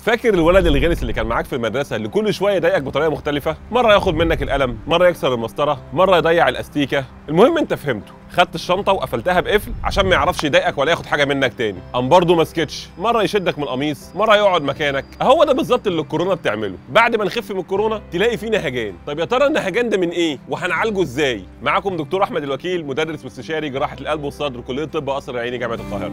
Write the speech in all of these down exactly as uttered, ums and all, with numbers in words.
فاكر الولد الغلس اللي كان معاك في المدرسه اللي كل شويه يضايقك بطريقه مختلفه؟ مره ياخد منك القلم، مره يكسر المسطره، مره يضيع الاستيكه، المهم انت فهمته، خدت الشنطه وقفلتها بقفل عشان ما يعرفش يضايقك ولا ياخد حاجه منك تاني. قام برضه ما سكتش، مره يشدك من القميص، مره يقعد مكانك. هو ده بالظبط اللي الكورونا بتعمله. بعد ما نخف من الكورونا تلاقي فيه نهجان. طب يا ترى النهجان ده من ايه وهنعالجه ازاي؟ معاكم دكتور احمد الوكيل، مدرس واستشاري جراحه القلب والصدر، كليه طب قصر العيني جامعه القاهره.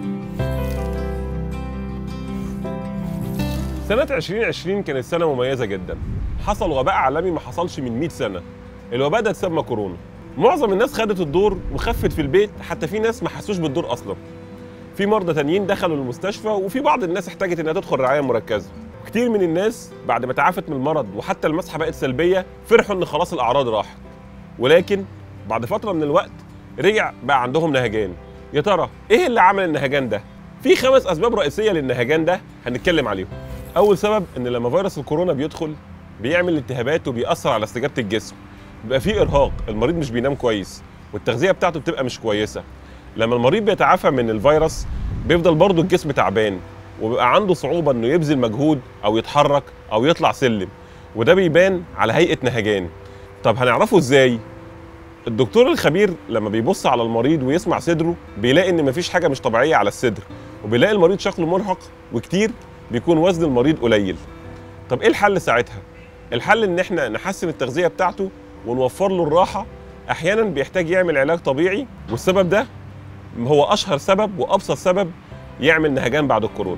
سنة ألفين وعشرين كانت سنة مميزة جدا. حصل وباء عالمي ما حصلش من مئة سنة. الوباء ده اتسمى كورونا. معظم الناس خدت الدور وخفت في البيت، حتى في ناس ما حسوش بالدور أصلا. في مرضى تانيين دخلوا المستشفى، وفي بعض الناس احتاجت إنها تدخل رعاية مركزة. كتير من الناس بعد ما تعافت من المرض وحتى المسحة بقت سلبية فرحوا إن خلاص الأعراض راحت. ولكن بعد فترة من الوقت رجع بقى عندهم نهجان. يا ترى إيه اللي عمل النهجان ده؟ في خمس أسباب رئيسية للنهجان ده هنتكلم عليهم. أول سبب إن لما فيروس الكورونا بيدخل بيعمل التهابات وبيأثر على استجابة الجسم. بيبقى فيه إرهاق، المريض مش بينام كويس والتغذية بتاعته بتبقى مش كويسة. لما المريض بيتعافى من الفيروس بيفضل برضه الجسم تعبان وبيبقى عنده صعوبة إنه يبذل مجهود أو يتحرك أو يطلع سلم، وده بيبان على هيئة نهجان. طب هنعرفه إزاي؟ الدكتور الخبير لما بيبص على المريض ويسمع صدره بيلاقي إن مفيش حاجة مش طبيعية على الصدر، وبيلاقي المريض شكله مرهق، وكتير بيكون وزن المريض قليل. طب ايه الحل ساعتها؟ الحل ان احنا نحسن التغذيه بتاعته ونوفر له الراحه. احيانا بيحتاج يعمل علاج طبيعي، والسبب ده هو اشهر سبب وابسط سبب يعمل نهجان بعد الكورونا.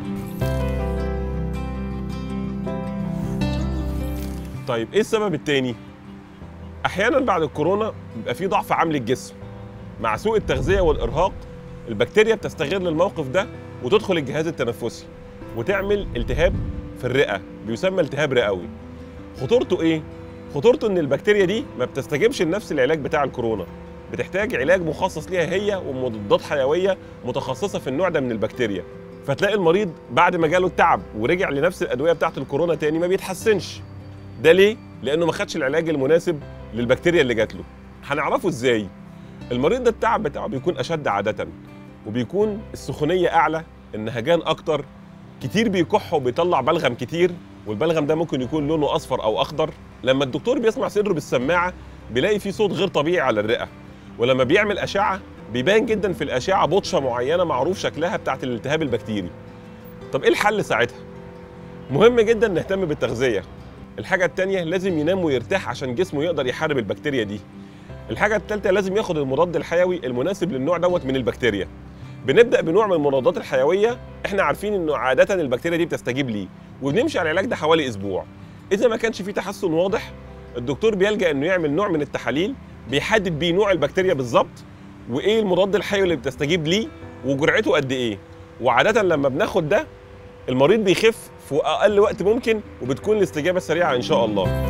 طيب ايه السبب التاني؟ احيانا بعد الكورونا بيبقى في ضعف عامل الجسم. مع سوء التغذيه والارهاق البكتيريا بتستغل الموقف ده وتدخل الجهاز التنفسي وتعمل التهاب في الرئه بيسمى التهاب رئوي. خطورته ايه؟ خطورته ان البكتيريا دي ما بتستجيبش لنفس العلاج بتاع الكورونا، بتحتاج علاج مخصص ليها هي ومضادات حيويه متخصصه في النوع ده من البكتيريا. فتلاقي المريض بعد ما جاله التعب ورجع لنفس الادويه بتاعه الكورونا تاني ما بيتحسنش. ده ليه؟ لانه ما خدش العلاج المناسب للبكتيريا اللي جات له. هنعرفه ازاي؟ المريض ده التعب بتاعه بيكون اشد عاده، وبيكون السخونيه اعلى، النهجان اكتر، كتير بيكح وبيطلع بلغم كتير، والبلغم ده ممكن يكون لونه اصفر او اخضر. لما الدكتور بيسمع صدره بالسماعه بيلاقي فيه صوت غير طبيعي على الرئه، ولما بيعمل اشعه بيبان جدا في الاشعه بطشه معينه معروف شكلها بتاعت الالتهاب البكتيري. طب ايه الحل ساعتها؟ مهم جدا نهتم بالتغذيه. الحاجه الثانيه لازم ينام ويرتاح عشان جسمه يقدر يحارب البكتيريا دي. الحاجه الثالثه لازم ياخد المضاد الحيوي المناسب للنوع دوت من البكتيريا. بنبدا بنوع من المضادات الحيويه احنا عارفين انه عاده البكتيريا دي بتستجيب ليه، وبنمشي على العلاج ده حوالي اسبوع. اذا ما كانش فيه تحسن واضح الدكتور بيلجا انه يعمل نوع من التحاليل بيحدد بيه نوع البكتيريا بالظبط، وايه المضاد الحيوي اللي بتستجيب ليه، وجرعته قد ايه. وعاده لما بناخد ده المريض بيخف في اقل وقت ممكن، وبتكون الاستجابه سريعه ان شاء الله.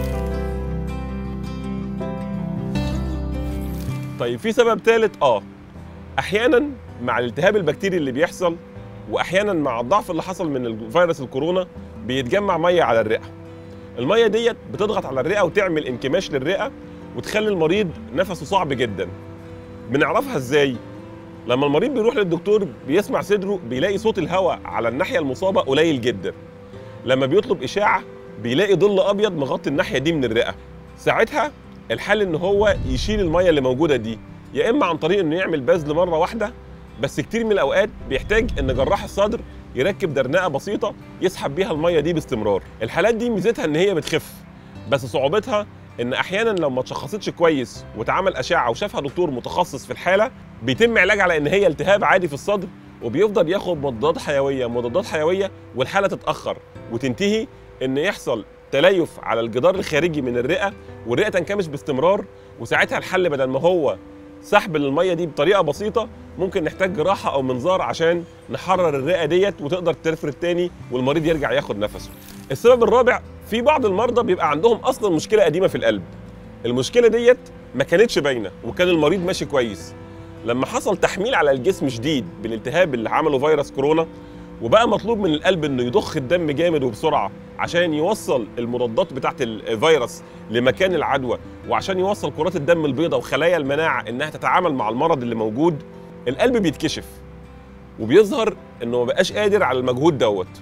طيب في سبب ثالث اه احيانا مع الالتهاب البكتيري اللي بيحصل، واحيانا مع الضعف اللي حصل من فيروس الكورونا بيتجمع ميه على الرئه. الميه ديت بتضغط على الرئه وتعمل انكماش للرئه وتخلي المريض نفسه صعب جدا. بنعرفها ازاي؟ لما المريض بيروح للدكتور بيسمع صدره بيلاقي صوت الهواء على الناحيه المصابه قليل جدا. لما بيطلب اشاعه بيلاقي ظل ابيض مغطي الناحيه دي من الرئه. ساعتها الحل ان هو يشيل الميه اللي موجوده دي، يا اما عن طريق انه يعمل بذل مره واحده، بس كتير من الاوقات بيحتاج ان جراح الصدر يركب درنقه بسيطه يسحب بيها الميه دي باستمرار. الحالات دي ميزتها ان هي بتخف، بس صعوبتها ان احيانا لو ما اتشخصتش كويس واتعمل اشعه وشافها دكتور متخصص في الحاله بيتم علاج على ان هي التهاب عادي في الصدر، وبيفضل ياخد مضادات حيويه مضادات حيويه والحاله تتاخر وتنتهي ان يحصل تليف على الجدار الخارجي من الرئه والرئه تنكمش باستمرار. وساعتها الحل بدل ما هو سحب الميه دي بطريقه بسيطه ممكن نحتاج جراحه او منظار عشان نحرر الرئه ديت وتقدر تفرد تاني والمريض يرجع ياخد نفسه. السبب الرابع، في بعض المرضى بيبقى عندهم اصلا مشكله قديمه في القلب. المشكله ديت ما كانتش باينه وكان المريض ماشي كويس. لما حصل تحميل على الجسم شديد بالالتهاب اللي عمله فيروس كورونا وبقى مطلوب من القلب انه يضخ الدم جامد وبسرعه عشان يوصل المضادات بتاعه الفيروس لمكان العدوى، وعشان يوصل كرات الدم البيضاء وخلايا المناعه انها تتعامل مع المرض اللي موجود، القلب بيتكشف وبيظهر انه ما بقاش قادر على المجهود دوت.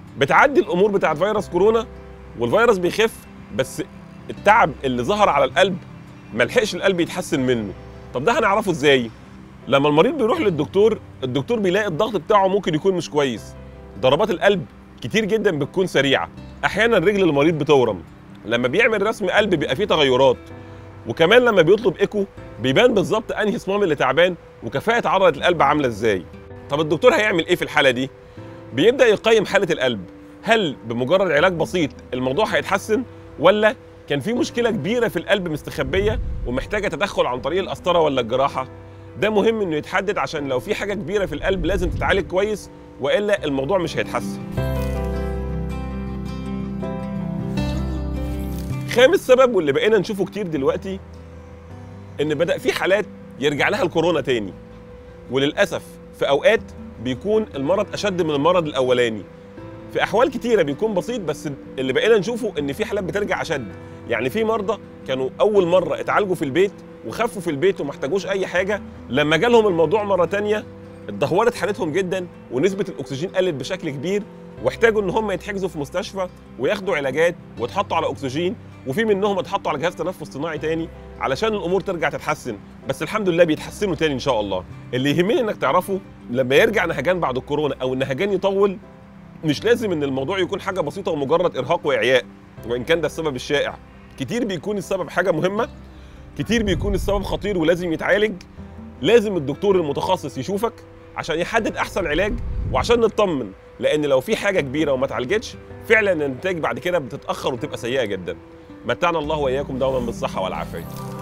بتعدي الامور بتاعت فيروس كورونا والفيروس بيخف، بس التعب اللي ظهر على القلب ملحقش القلب يتحسن منه. طب ده هنعرفه ازاي؟ لما المريض بيروح للدكتور، الدكتور بيلاقي الضغط بتاعه ممكن يكون مش كويس، ضربات القلب كتير جدا بتكون سريعه، احيانا رجل المريض بتورم، لما بيعمل رسم قلب بيبقى فيه تغيرات، وكمان لما بيطلب ايكو بيبان بالظبط انهي صمام اللي تعبان وكفاءه عضله القلب عامله ازاي. طب الدكتور هيعمل ايه في الحاله دي؟ بيبدا يقيم حاله القلب، هل بمجرد علاج بسيط الموضوع هيتحسن، ولا كان في مشكله كبيره في القلب مستخبيه ومحتاجه تدخل عن طريق القسطره ولا الجراحه؟ ده مهم انه يتحدد، عشان لو في حاجه كبيره في القلب لازم تتعالج كويس، والا الموضوع مش هيتحسن. خامس سبب واللي بقينا نشوفه كتير دلوقتي، ان بدأ في حالات يرجع لها الكورونا تاني، وللأسف في أوقات بيكون المرض أشد من المرض الأولاني. في أحوال كتيرة بيكون بسيط، بس اللي بقينا نشوفه إن في حالات بترجع أشد. يعني في مرضى كانوا أول مرة اتعالجوا في البيت وخفوا في البيت وما احتاجوش أي حاجة، لما جالهم الموضوع مرة تانية اتدهورت حالتهم جدا ونسبة الأكسجين قلت بشكل كبير، واحتاجوا إن هم يتحجزوا في مستشفى وياخدوا علاجات ويتحطوا على أكسجين، وفي منهم اتحطوا على جهاز تنفس صناعي تاني علشان الامور ترجع تتحسن، بس الحمد لله بيتحسنوا تاني ان شاء الله. اللي يهمني انك تعرفه، لما يرجع نهجان بعد الكورونا او النهجان يطول، مش لازم ان الموضوع يكون حاجه بسيطه ومجرد ارهاق واعياء، وان كان ده السبب الشائع. كتير بيكون السبب حاجه مهمه، كتير بيكون السبب خطير ولازم يتعالج. لازم الدكتور المتخصص يشوفك عشان يحدد احسن علاج، وعشان نطمن، لان لو في حاجه كبيره وما اتعالجتش فعلا النتائج بعد كده بتتاخر وتبقى سيئه جدا. متعنا الله واياكم دوما بالصحه والعافيه.